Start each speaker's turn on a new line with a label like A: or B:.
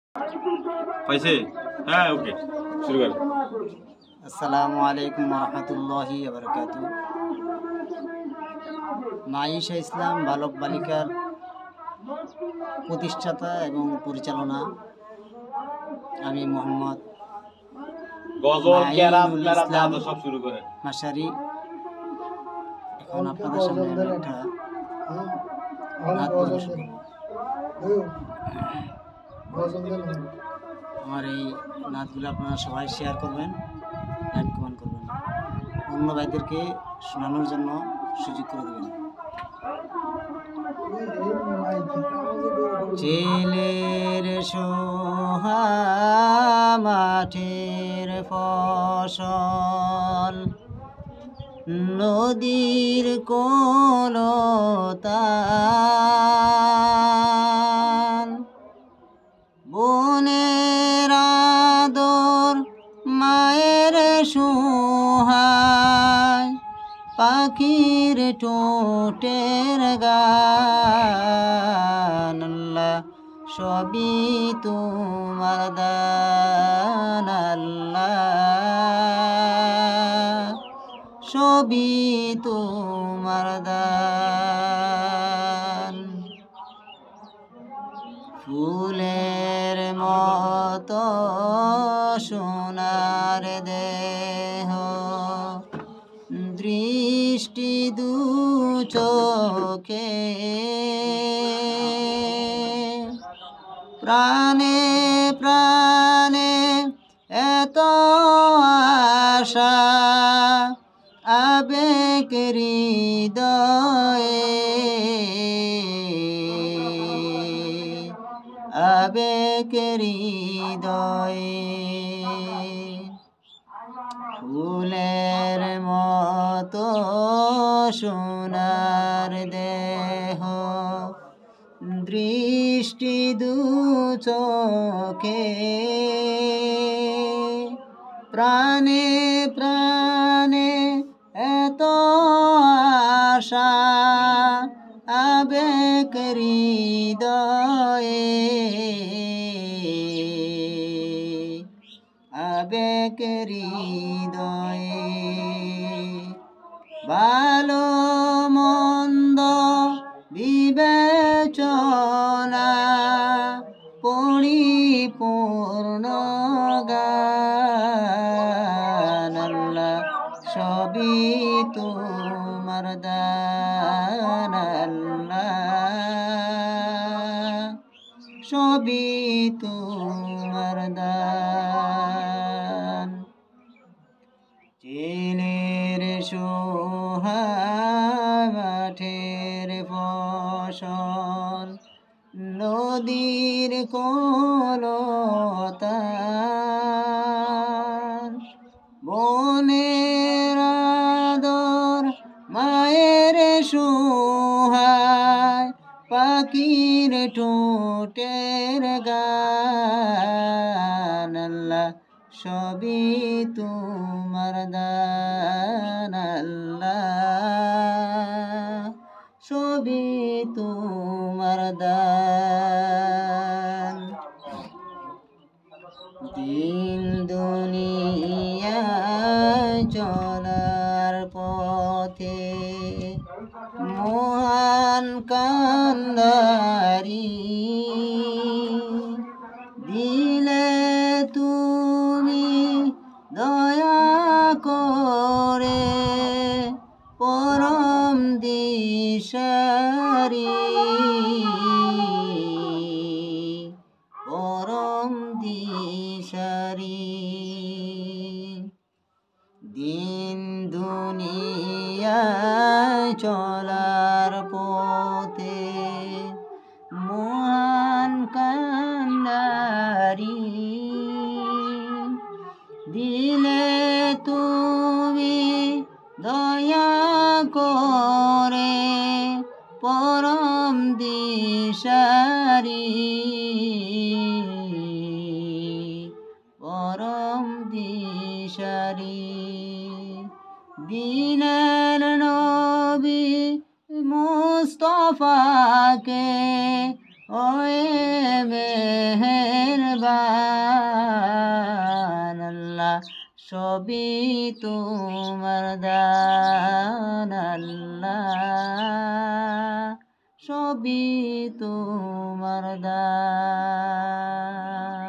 A: পাইছে? হ্যাঁ, ওকে, শুরু কর।
B: আসসালামু আলাইকুম রহমতুল্লাহি বারাকাতু। মাইশা ইসলাম বালক বালিকার প্রতিষ্ঠাতা এবং পরিচালনা আমি মোহাম্মদ
A: গজল, কেরাত,
B: মাইনুল
A: মেরাত
B: ইসলাম
A: সব শুরু করেন।
B: মাসারি। এখন আপনাদের সামনে আমি একটা নাত পরিবেশন করব। আমার এই নাতগুলো আপনারা সবাই শেয়ার করবেন, লাইক কমেন্ট করবেন, অন্য ভাইদেরকে শোনানোর জন্য সুযোগ করে দেবেন। ছেলের সোহা মাঠের ফসল, নদীর কোলতান, বনের আদর মায়ের সোহায়, পাখির ঠোঁটের গান, আল্লাহ সবই তোমার দান, আল্লাহ সবই তোমার দান। ফুলের মতো সোনার দেহ, দৃষ্টি দু চোখে, প্রাণে প্রাণে এত আশা, আবেগ হৃদয়ে, আবেগ হৃদয়ে। ফুলের মতো সোনার দেহ, দৃষ্টি দু চোখে, প্রাণে প্রাণে এত আশা, আবেগ হৃদয়ে, আবেগ হৃদয়ে। ভালো মন্দ বিবেচনা, পরিপূর্ণ গান, আল্লাহ সবই তোমার দান, আল্লাহ সবই তোমার দান। ছেলের সোহা মাঠের ফসল, নদীর কোলতান, বনের আদর মায়ের সোহায়, পাখির ঠোঁটের গান, আল্লাহ সবই তোমার দান, আল্লাহ সবই তোমার দান। দিন দুনিয়া চলার পথে মহান কান্ডারি, দিলে তুমি দয়া করে পরম দিশারি, পরম দিশারি। দিন দুনিয়া চলার পথে মহান কান্ডারি, দিলে তুমি দয়া করে পরম দিশারি, পরম দিশারি। দিনের নবী মুস্তফাকে ওয়ে মেহেরবান, সবই তোমার দান আল্লাহ, সবই তোমার দান।